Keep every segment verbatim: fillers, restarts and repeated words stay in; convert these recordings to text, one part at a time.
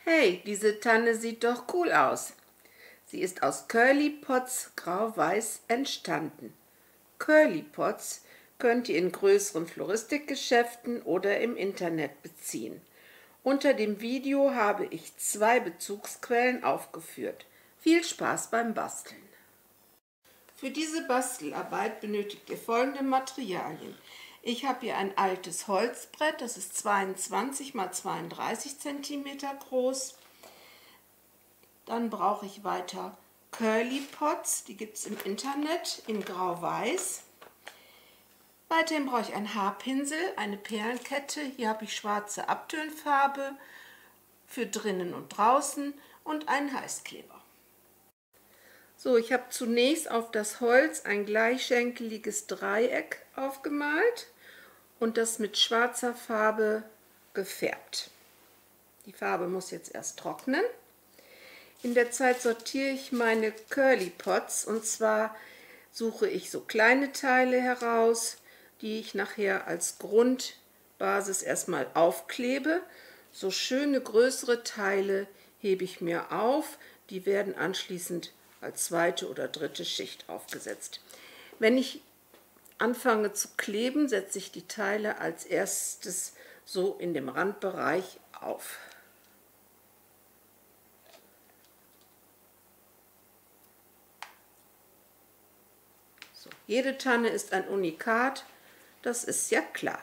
Hey, diese Tanne sieht doch cool aus. Sie ist aus Curly Pots grau-weiß entstanden. Curly Pots könnt ihr in größeren Floristikgeschäften oder im Internet beziehen. Unter dem Video habe ich zwei Bezugsquellen aufgeführt. Viel Spaß beim Basteln! Für diese Bastelarbeit benötigt ihr folgende Materialien. Ich habe hier ein altes Holzbrett, das ist zweiundzwanzig mal zweiunddreißig Zentimeter groß. Dann brauche ich weiter Curly Pots, die gibt es im Internet in grau-weiß. Weiterhin brauche ich einen Haarpinsel, eine Perlenkette, hier habe ich schwarze Abtönfarbe für drinnen und draußen und einen Heißkleber. So, ich habe zunächst auf das Holz ein gleichschenkeliges Dreieck aufgemalt und das mit schwarzer Farbe gefärbt. Die Farbe muss jetzt erst trocknen. In der Zeit sortiere ich meine Curly Pots, und zwar suche ich so kleine Teile heraus, die ich nachher als Grundbasis erstmal aufklebe. So schöne größere Teile hebe ich mir auf, die werden anschließend als zweite oder dritte Schicht aufgesetzt. Wenn ich anfange zu kleben, setze ich die Teile als erstes so in dem Randbereich auf. So, jede Tanne ist ein Unikat, das ist ja klar.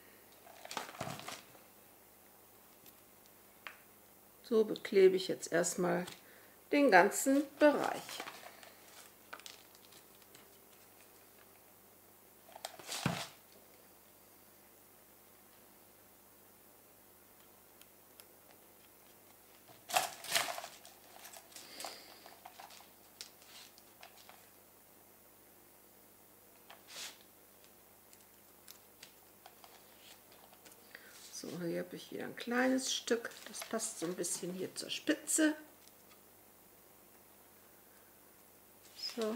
So beklebe ich jetzt erstmal den ganzen Bereich. So, hier habe ich hier ein kleines Stück, das passt so ein bisschen hier zur Spitze. So.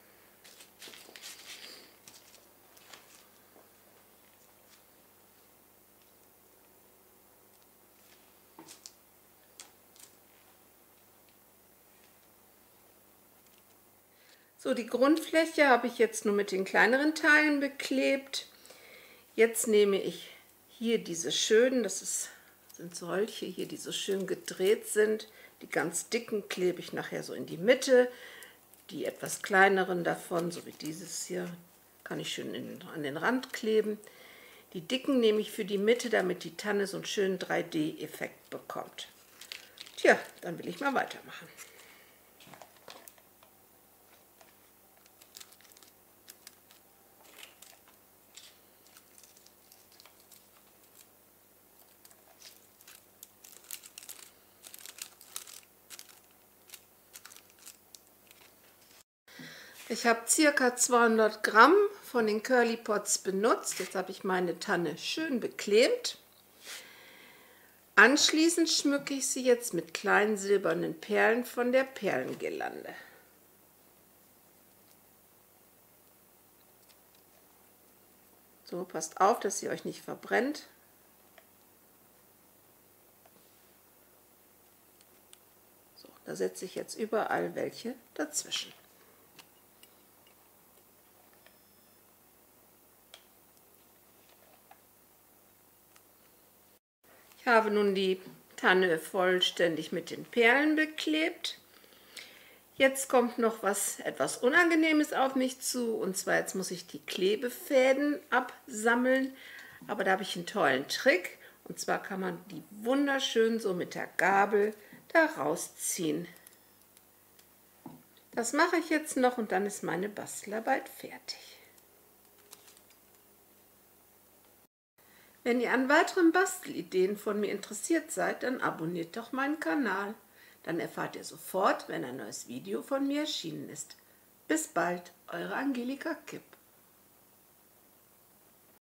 So, die Grundfläche habe ich jetzt nur mit den kleineren Teilen beklebt. Jetzt nehme ich hier diese schönen, das ist, sind solche hier, die so schön gedreht sind. Die ganz dicken klebe ich nachher so in die Mitte. Die etwas kleineren davon, so wie dieses hier, kann ich schön in, an den Rand kleben. Die dicken nehme ich für die Mitte, damit die Tanne so einen schönen drei D Effekt bekommt. Tja, dann will ich mal weitermachen. Ich habe circa zweihundert Gramm von den Curly Pots benutzt. Jetzt habe ich meine Tanne schön beklebt. Anschließend schmücke ich sie jetzt mit kleinen silbernen Perlen von der Perlengirlande. So, passt auf, dass sie euch nicht verbrennt. So, da setze ich jetzt überall welche dazwischen. Ich habe nun die Tanne vollständig mit den Perlen beklebt. Jetzt kommt noch was etwas Unangenehmes auf mich zu, und zwar jetzt muss ich die Klebefäden absammeln, aber da habe ich einen tollen Trick, und zwar kann man die wunderschön so mit der Gabel da rausziehen. Das mache ich jetzt noch und dann ist meine Bastelarbeit fertig. Wenn ihr an weiteren Bastelideen von mir interessiert seid, dann abonniert doch meinen Kanal. Dann erfahrt ihr sofort, wenn ein neues Video von mir erschienen ist. Bis bald, eure Angelika Kipp.